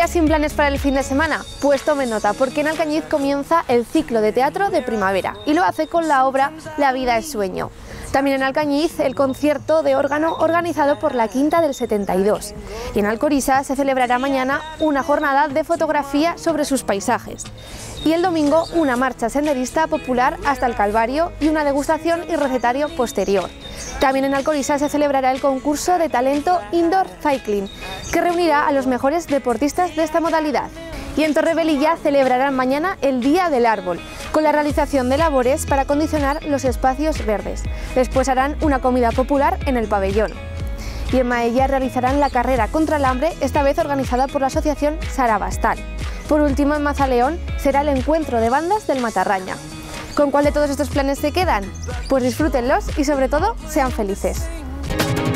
¿Todavía sin planes para el fin de semana? Pues tome nota, porque en Alcañiz comienza el ciclo de teatro de primavera y lo hace con la obra La vida es sueño. También en Alcañiz el concierto de órgano organizado por la Quinta del 72. Y en Alcorisa se celebrará mañana una jornada de fotografía sobre sus paisajes. Y el domingo una marcha senderista popular hasta el Calvario y una degustación y recetario posterior. También en Alcorisa se celebrará el concurso de talento Indoor Cycling, que reunirá a los mejores deportistas de esta modalidad. Y en Torrevieja celebrarán mañana el Día del Árbol, con la realización de labores para acondicionar los espacios verdes. Después harán una comida popular en el pabellón. Y en Maella realizarán la carrera contra el hambre, esta vez organizada por la asociación Sarabastal. Por último, en Mazaleón será el encuentro de bandas del Matarraña. ¿Con cuál de todos estos planes se quedan? Pues disfrútenlos y sobre todo sean felices.